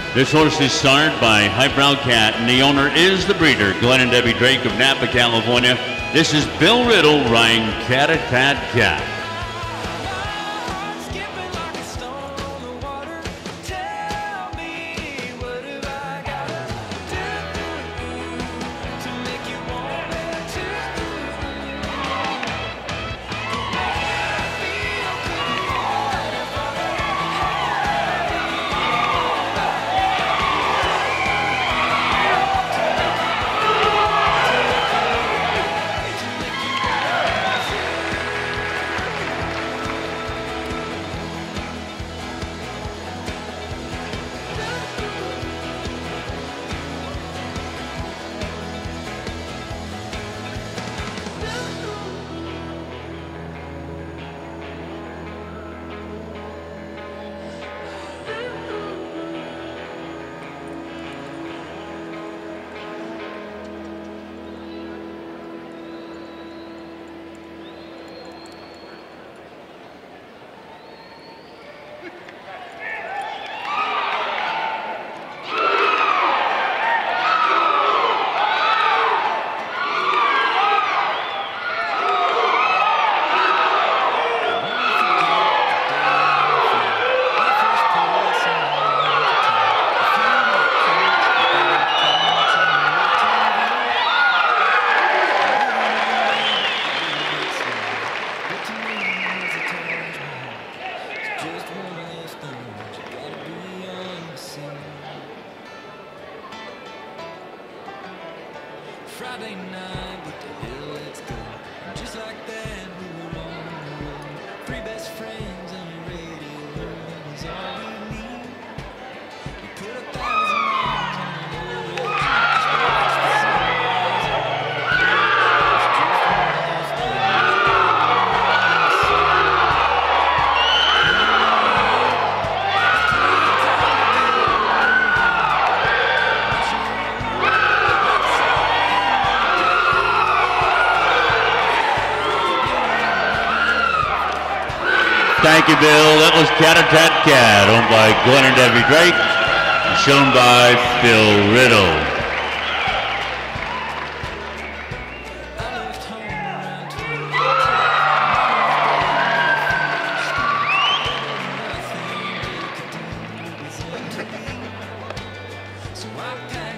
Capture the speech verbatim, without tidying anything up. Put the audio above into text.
This horse is sired by Highbrow Cat, and the owner is the breeder, Glenn and Debbie Drake of Napa, California. This is Bill Riddle riding Cat-a-Tat-Cat. Friday night with the hill, let's go. And just like that, we were on the road. Three best friends on the radio, that was all we need. We put a thousand miles on the road, just to watch the sunrise over. It's just one of those things Thank you, Bill. That was Cat-a-Tat-Cat, owned by Glenn and Debbie Drake, and shown by Bill Riddle. so I